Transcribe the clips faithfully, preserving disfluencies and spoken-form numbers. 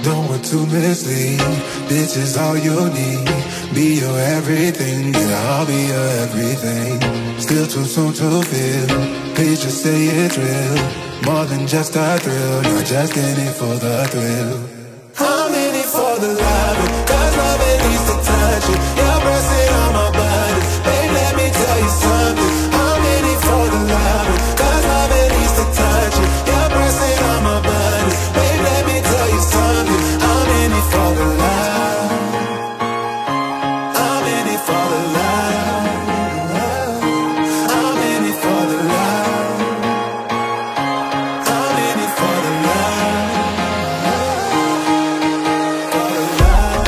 Don't want to mislead, this is all you need. Be your everything, yeah, I'll be your everything. Still too soon to feel, please just say it's real. More than just a thrill, you're just in it for the thrill. I'm in it for the love, cause love it needs to touch it. You're pressing on my body, babe, let me tell you something. I'm in it for the love, cause love it needs to touch it. You're pressing on my body, babe, let me tell you something. I'm in it for the love, I'm in it for the love, I'm in it for the love, I'm in it for the love, for the love,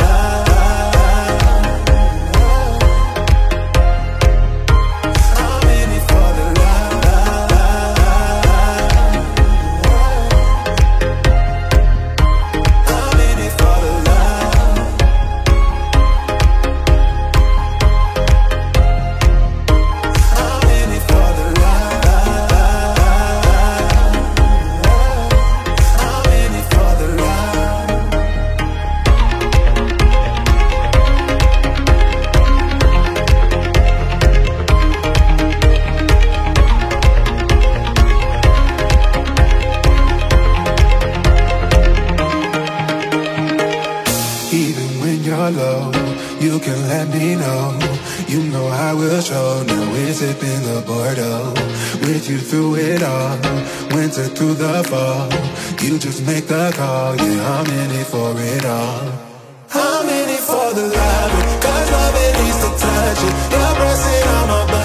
I'm in it for the love, I'm in it for the love, I'm in it for the love, I'm in it for the love. Even when you're low, you can let me know. You know I will show. Now we're sipping the Bordeaux, with you through it all, winter through the fall. You just make the call, yeah, I'm in it for it all. I'm in it for the love, cause love it needs to touch it. You're pressing on my body.